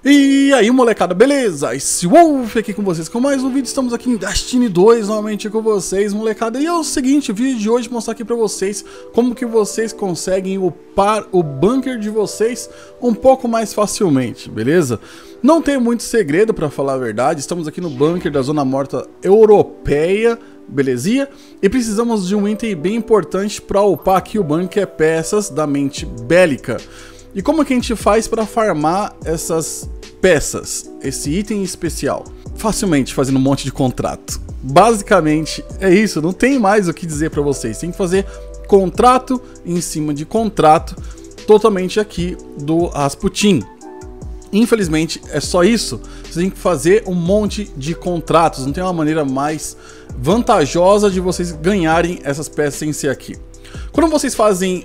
E aí, molecada, beleza? Esse Wolf aqui com vocês com mais um vídeo. Estamos aqui em Destiny 2 novamente com vocês, molecada. E é o seguinte, o vídeo de hoje mostrar aqui pra vocês como que vocês conseguem upar o bunker de vocês um pouco mais facilmente, beleza? Não tem muito segredo, pra falar a verdade. Estamos aqui no bunker da Zona Morta Europeia, belezinha? E precisamos de um item bem importante pra upar aqui o bunker, que é peças da mente bélica. E como que a gente faz para farmar essas peças, esse item especial? Facilmente fazendo um monte de contrato. Basicamente é isso, não tem mais o que dizer para vocês. Tem que fazer contrato em cima de contrato, totalmente aqui do Rasputin. Infelizmente é só isso. Você tem que fazer um monte de contratos. Não tem uma maneira mais vantajosa de vocês ganharem essas peças sem ser aqui. Quando vocês fazem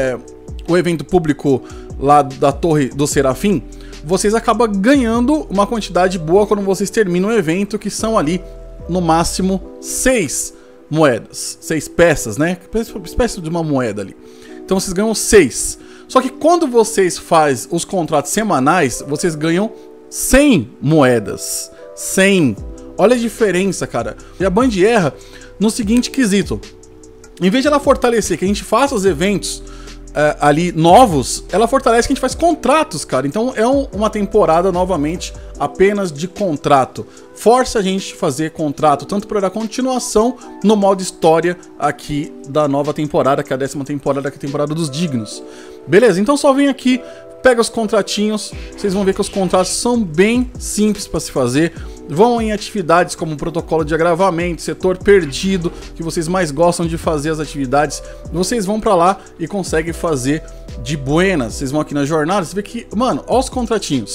o evento público lá da Torre do Serafim, vocês acabam ganhando uma quantidade boa quando vocês terminam o evento, que são ali no máximo 6 moedas, 6 peças, né? Espécie de uma moeda ali. Então vocês ganham 6. Só que quando vocês fazem os contratos semanais, vocês ganham 100 moedas. 100. Olha a diferença, cara. E a Band erra no seguinte quesito. Em vez de ela fortalecer que a gente faça os eventos ali novos, ela fortalece que a gente faz contratos, cara. Então é uma temporada novamente apenas de contrato. Força a gente a fazer contrato, tanto para dar continuação no modo história aqui da nova temporada, que é a 10ª temporada, que é a temporada dos dignos. Beleza, então só vem aqui, pega os contratinhos, vocês vão ver que os contratos são bem simples para se fazer. Vão em atividades como protocolo de agravamento, setor perdido, que vocês mais gostam de fazer as atividades. Vocês vão pra lá e conseguem fazer de buenas. Vocês vão aqui na jornada, você vê que, mano, olha os contratinhos.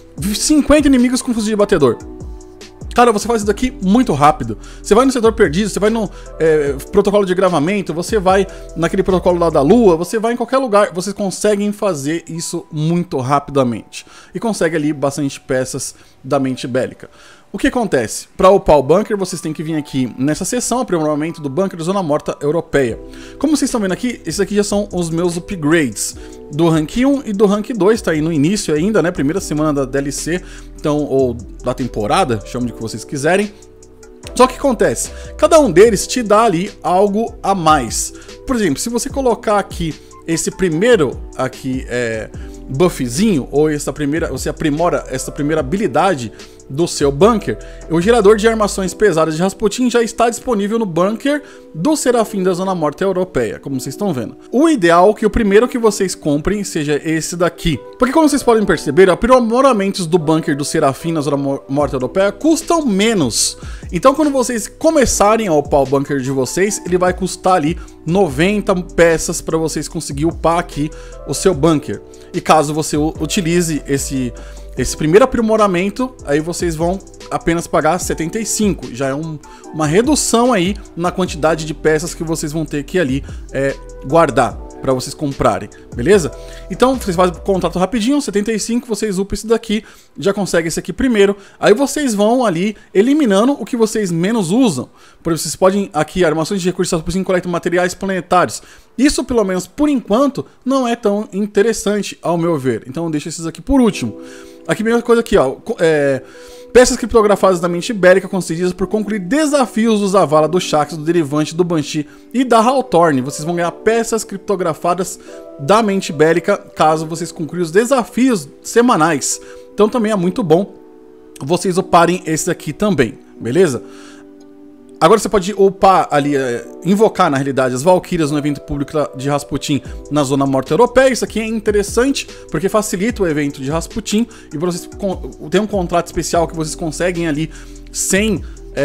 50 inimigos com fuzil de batedor. Cara, você faz isso daqui muito rápido. Você vai no setor perdido, você vai no protocolo de agravamento, você vai naquele protocolo lá da lua, você vai em qualquer lugar, vocês conseguem fazer isso muito rapidamente. E consegue ali bastante peças da mente bélica. O que acontece? Para upar o bunker, vocês têm que vir aqui nessa seção, aprimoramento do bunker da Zona Morta Europeia. Como vocês estão vendo aqui, esses aqui já são os meus upgrades do rank 1 e do rank 2, tá aí no início ainda, né? Primeira semana da DLC, então, ou da temporada, chame de que vocês quiserem. Só que acontece, cada um deles te dá ali algo a mais. Por exemplo, se você colocar aqui esse primeiro aqui buffzinho, ou você aprimora essa primeira habilidade do seu bunker, o gerador de armações pesadas de Rasputin já está disponível no bunker do Serafim da Zona Morta Europeia, como vocês estão vendo. O ideal é que o primeiro que vocês comprem seja esse daqui, porque como vocês podem perceber, aprimoramentos do bunker do Serafim na Zona Morta Europeia custam menos. Então quando vocês começarem a upar o bunker de vocês, ele vai custar ali 90 peças para vocês conseguir upar aqui o seu bunker. E caso você utilize esse primeiro aprimoramento, aí vocês vão apenas pagar 75. Já é uma redução aí na quantidade de peças que vocês vão ter que ali guardar para vocês comprarem, beleza? Então vocês fazem o contrato rapidinho, 75, vocês upam esse daqui, já conseguem esse aqui primeiro, aí vocês vão ali eliminando o que vocês menos usam. Por exemplo, vocês podem aqui, armações de recursos para coletar materiais planetários. Isso, pelo menos por enquanto, não é tão interessante ao meu ver, então deixa esses aqui por último. Aqui mesma coisa aqui, ó, peças criptografadas da mente bélica concedidas por concluir desafios do Zavala, do Shaxx, do Derivante, do Banshee e da Hawthorne. Vocês vão ganhar peças criptografadas da mente bélica caso vocês concluam os desafios semanais. Então também é muito bom vocês uparem esse aqui também, beleza? Agora você pode upar ali, invocar na realidade as Valkyrias no evento público de Rasputin na Zona Morta Europeia. Isso aqui é interessante porque facilita o evento de Rasputin e vocês tem um contrato especial que vocês conseguem ali 100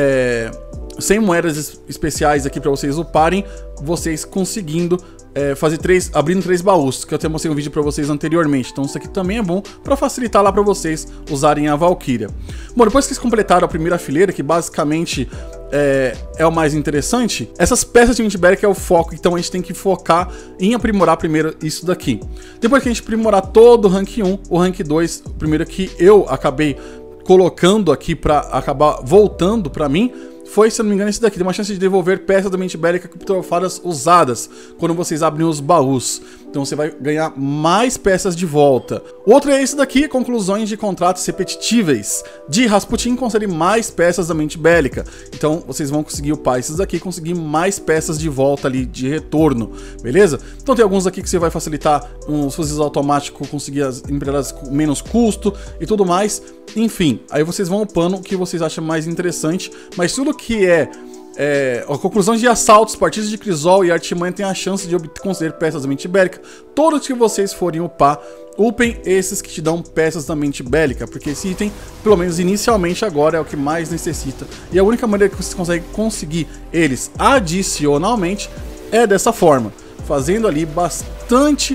moedas especiais aqui para vocês uparem, vocês conseguindo abrindo 3 baús, que eu até mostrei um vídeo pra vocês anteriormente. Então isso aqui também é bom pra facilitar lá pra vocês usarem a Valkyria. Bom, depois que vocês completaram a primeira fileira, que basicamente é o mais interessante, essas peças de mente bélica é o foco, então a gente tem que focar em aprimorar primeiro isso daqui. Depois que a gente aprimorar todo o rank 1, o rank 2, o primeiro que eu acabei colocando aqui pra acabar voltando pra mim, foi, se eu não me engano, esse daqui. Tem uma chance de devolver peças da mente bélica criptografadas usadas quando vocês abrem os baús. Então você vai ganhar mais peças de volta. Outro é esse daqui, conclusões de contratos repetitíveis. De Rasputin concede mais peças da mente bélica. Então vocês vão conseguir upar esses aqui e conseguir mais peças de volta ali, de retorno, beleza? Então tem alguns aqui que você vai facilitar uns fuzis automáticos, conseguir as empilhadas com menos custo e tudo mais. Enfim, aí vocês vão upando o que vocês acham mais interessante, mas tudo que a conclusão de assaltos, partidas de crisol e artimanha tem a chance de conceder peças da mente bélica. Todos que vocês forem upar, upem esses que te dão peças da mente bélica, porque esse item, pelo menos inicialmente agora, é o que mais necessita. E a única maneira que vocês conseguem conseguir eles adicionalmente é dessa forma, fazendo ali bastante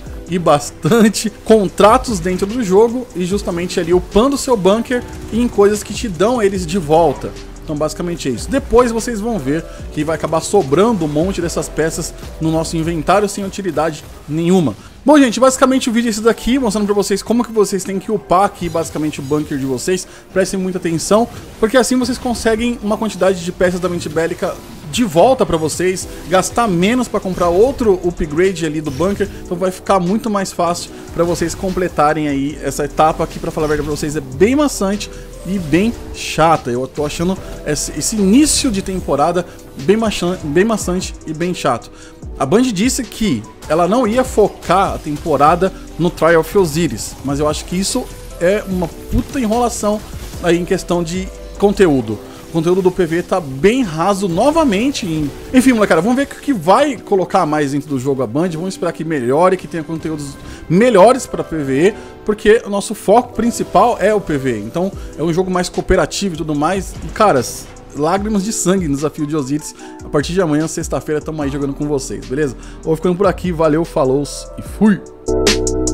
contratos dentro do jogo e justamente ali upando seu bunker em coisas que te dão eles de volta. Então basicamente é isso. Depois vocês vão ver que vai acabar sobrando um monte dessas peças no nosso inventário sem utilidade nenhuma. Bom, gente, basicamente o vídeo é esse daqui, mostrando pra vocês como que vocês têm que upar aqui basicamente o bunker de vocês. Prestem muita atenção, porque assim vocês conseguem uma quantidade de peças da mente bélica de volta pra vocês, gastar menos pra comprar outro upgrade ali do bunker, então vai ficar muito mais fácil pra vocês completarem aí essa etapa que, pra falar a verdade pra vocês, é bem maçante e bem chata. Eu tô achando esse início de temporada bem maçante e bem chato. A Band disse que ela não ia focar a temporada no Trial of Osiris, mas eu acho que isso é uma puta enrolação aí em questão de conteúdo. O conteúdo do PvE tá bem raso novamente. Enfim, molecada, vamos ver o que vai colocar mais dentro do jogo a Band. Vamos esperar que melhore, que tenha conteúdos melhores para PvE, porque o nosso foco principal é o PvE. Então é um jogo mais cooperativo e tudo mais. E caras, lágrimas de sangue no desafio de Osiris. A partir de amanhã, sexta-feira, estamos aí jogando com vocês, beleza? Vou ficando por aqui, valeu, falou e fui!